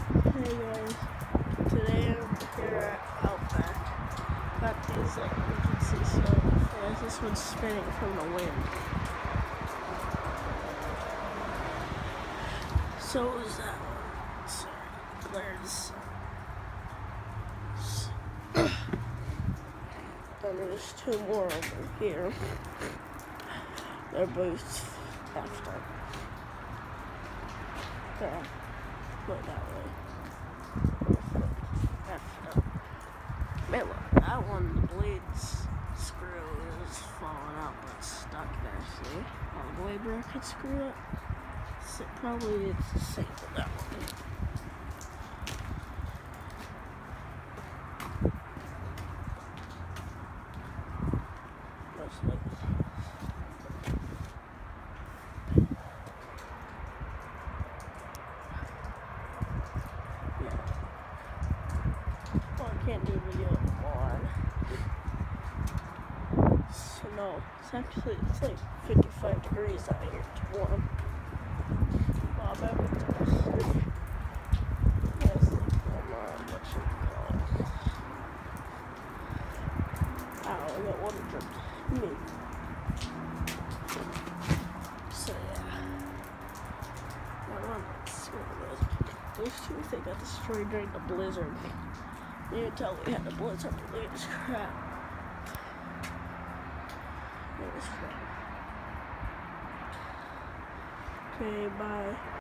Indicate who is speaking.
Speaker 1: Hey guys, today I'm here at Outback. Got these Regency sodas. This one's spinning from the wind. So is that one. Sorry, and there's two more over here. They're both effed up. Yeah, look that way. Effed up. Man, look, that one, the blades screw is falling out, but it's stuck there, see? All the way bracket screw up. So probably it's the same with that one. Most likely. Well, I can't do a video anymore. So no, it's like 55 degrees out here. It's warm. Well, I bet it does. Yes, what should we call it? Ow, I got water dripped me. So yeah. Those two, they got destroyed during the blizzard. You can tell we had the blizzard. Look at this crap. Look at this crap. Okay, bye.